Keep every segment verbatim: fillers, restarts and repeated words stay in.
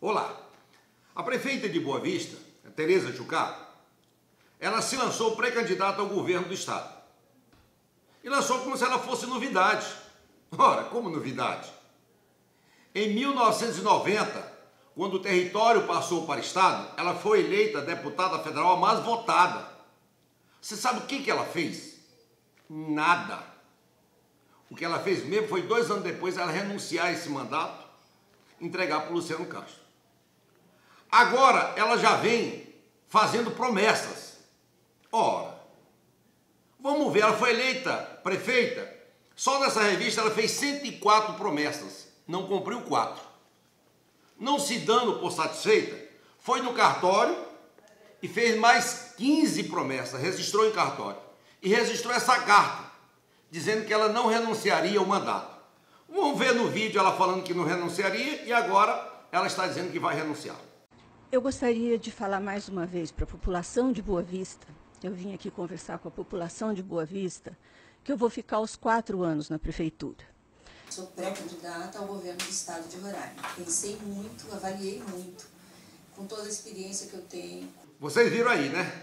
Olá, a prefeita de Boa Vista, Tereza Jucá, ela se lançou pré-candidata ao governo do estado. E lançou como se ela fosse novidade. Ora, como novidade? Em mil novecentos e noventa, quando o território passou para o estado, ela foi eleita deputada federal a mais votada. Você sabe o que que ela fez? Nada. O que ela fez mesmo foi, dois anos depois, ela renunciar a esse mandato, entregar para o Luciano Castro. Agora, ela já vem fazendo promessas. Ora, vamos ver, ela foi eleita prefeita, só nessa revista ela fez cento e quatro promessas, não cumpriu quatro. Não se dando por satisfeita, foi no cartório e fez mais quinze promessas, registrou em cartório. E registrou essa carta, dizendo que ela não renunciaria ao mandato. Vamos ver no vídeo ela falando que não renunciaria e agora ela está dizendo que vai renunciar. Eu gostaria de falar mais uma vez para a população de Boa Vista, eu vim aqui conversar com a população de Boa Vista, que eu vou ficar os quatro anos na prefeitura. Sou pré-candidata ao governo do estado de Roraima. Pensei muito, avaliei muito, com toda a experiência que eu tenho. Vocês viram aí, né?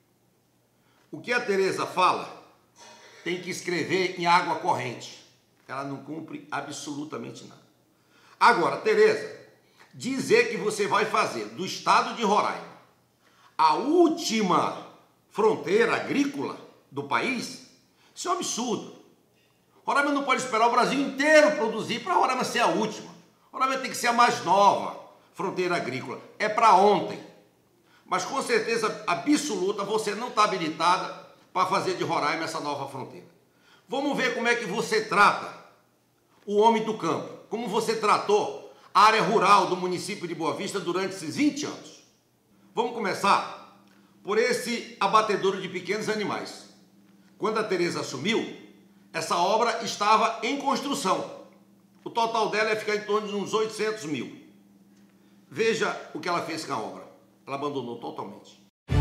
O que a Tereza fala tem que escrever em água corrente. Ela não cumpre absolutamente nada. Agora, Tereza, dizer que você vai fazer do estado de Roraima a última fronteira agrícola do país, isso é um absurdo. Roraima não pode esperar o Brasil inteiro produzir para Roraima ser a última. Roraima tem que ser a mais nova fronteira agrícola. É para ontem. Mas com certeza absoluta você não está habilitada para fazer de Roraima essa nova fronteira. Vamos ver como é que você trata o homem do campo, como você tratou a área rural do município de Boa Vista durante esses vinte anos. Vamos começar por esse abatedouro de pequenos animais. Quando a Tereza assumiu, essa obra estava em construção. O total dela ia ficar em torno de uns oitocentos mil. Veja o que ela fez com a obra. Ela abandonou totalmente.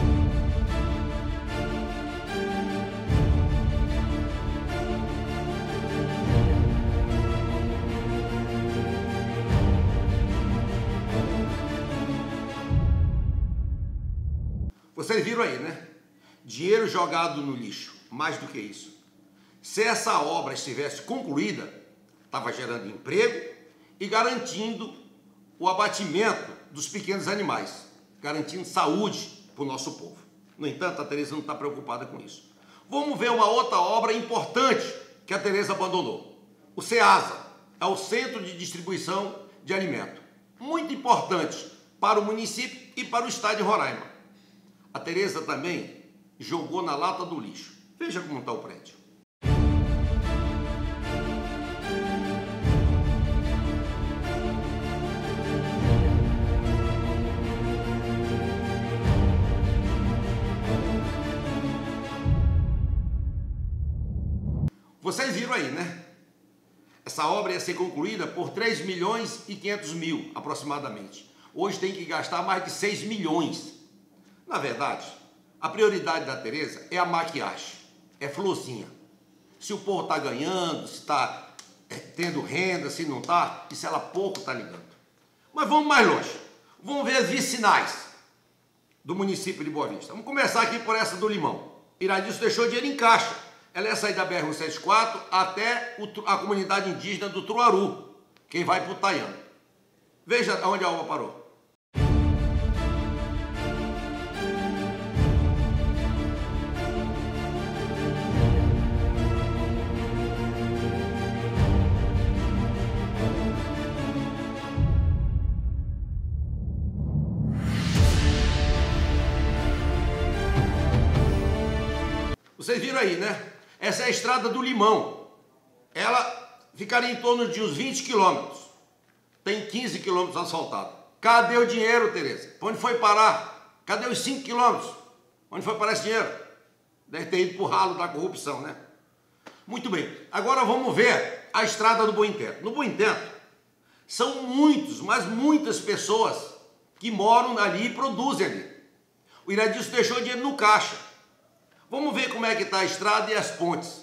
Vocês viram aí, né? Dinheiro jogado no lixo. Mais do que isso. Se essa obra estivesse concluída, estava gerando emprego e garantindo o abatimento dos pequenos animais, garantindo saúde para o nosso povo. No entanto, a Tereza não está preocupada com isso. Vamos ver uma outra obra importante que a Tereza abandonou. O CEASA, é o Centro de Distribuição de Alimento. Muito importante para o município e para o estado de Roraima. A Tereza também jogou na lata do lixo. Veja como está o prédio. Vocês viram aí, né? Essa obra ia ser concluída por três milhões e quinhentos mil, aproximadamente. Hoje tem que gastar mais de seis milhões. Na verdade, a prioridade da Tereza é a maquiagem, é florzinha. Se o povo está ganhando, se está é, tendo renda, se não está, isso ela pouco está ligando. Mas vamos mais longe. Vamos ver as vicinais do município de Boa Vista. Vamos começar aqui por essa do Limão. Iradisso deixou dinheiro em caixa. Ela ia sair da B R cento e setenta e quatro até a comunidade indígena do Truaru, quem vai para o Taiano. Veja onde a obra parou. Vocês viram aí, né? Essa é a estrada do Limão. Ela ficaria em torno de uns vinte quilômetros. Tem quinze quilômetros asfaltados. Cadê o dinheiro, Tereza? Onde foi parar? Cadê os cinco quilômetros? Onde foi parar esse dinheiro? Deve ter ido para o ralo da corrupção, né? Muito bem. Agora vamos ver a estrada do Bom Intento. No Bom Intento, são muitos, mas muitas pessoas que moram ali e produzem ali. O Iradisso deixou dinheiro no caixa. Vamos ver como é que está a estrada e as pontes.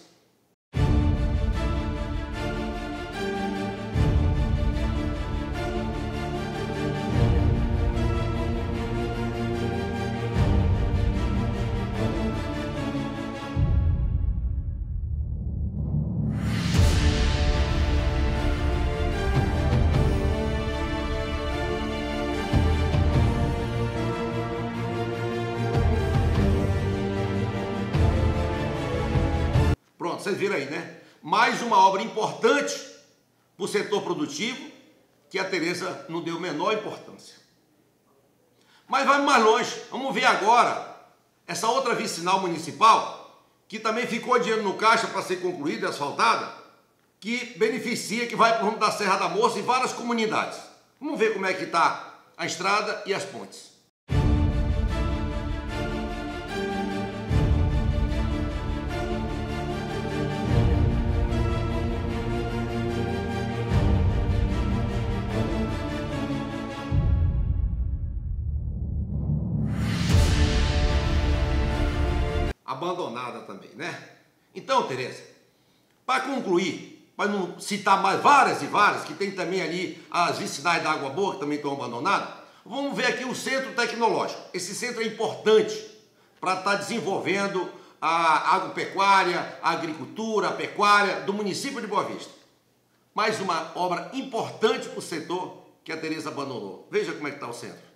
Pronto, vocês viram aí, né? Mais uma obra importante para o setor produtivo que a Tereza não deu menor importância. Mas vamos mais longe. Vamos ver agora essa outra vicinal municipal que também ficou dinheiro no caixa para ser concluída e asfaltada, que beneficia, que vai para o rumo da Serra da Moça e várias comunidades. Vamos ver como é que está a estrada e as pontes. Abandonada também, né? Então, Tereza, para concluir, para não citar mais várias e várias, que tem também ali as vicinais da Água Boa, que também estão abandonadas, vamos ver aqui o Centro Tecnológico. Esse centro é importante para estar desenvolvendo a agropecuária, a agricultura, a pecuária do município de Boa Vista. Mais uma obra importante para o setor que a Tereza abandonou. Veja como é que está o centro.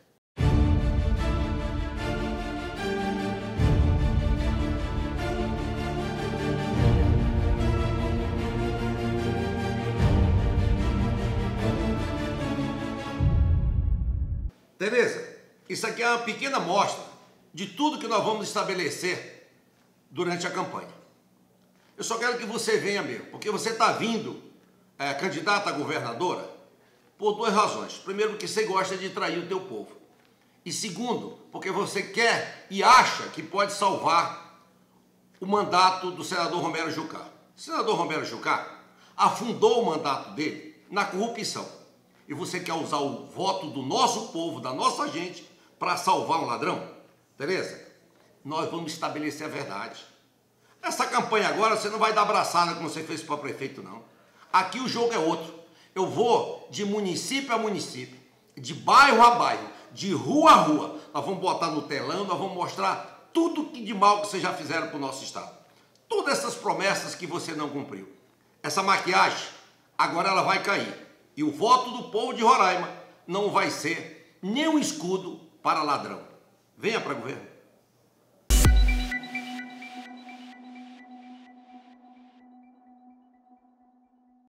Tereza, isso aqui é uma pequena amostra de tudo que nós vamos estabelecer durante a campanha. Eu só quero que você venha mesmo, porque você está vindo é, candidata a governadora por duas razões. Primeiro, porque você gosta de trair o teu povo. E segundo, porque você quer e acha que pode salvar o mandato do senador Romero Jucá. O senador Romero Jucá afundou o mandato dele na corrupção. E você quer usar o voto do nosso povo, da nossa gente, para salvar um ladrão? Tereza, nós vamos estabelecer a verdade. Essa campanha agora você não vai dar abraçada como você fez para prefeito, não. Aqui o jogo é outro. Eu vou de município a município, de bairro a bairro, de rua a rua. Nós vamos botar no telão, nós vamos mostrar tudo que de mal que vocês já fizeram para o nosso estado. Todas essas promessas que você não cumpriu. Essa maquiagem, agora ela vai cair. E o voto do povo de Roraima não vai ser nem um escudo para ladrão. Venha para o governo.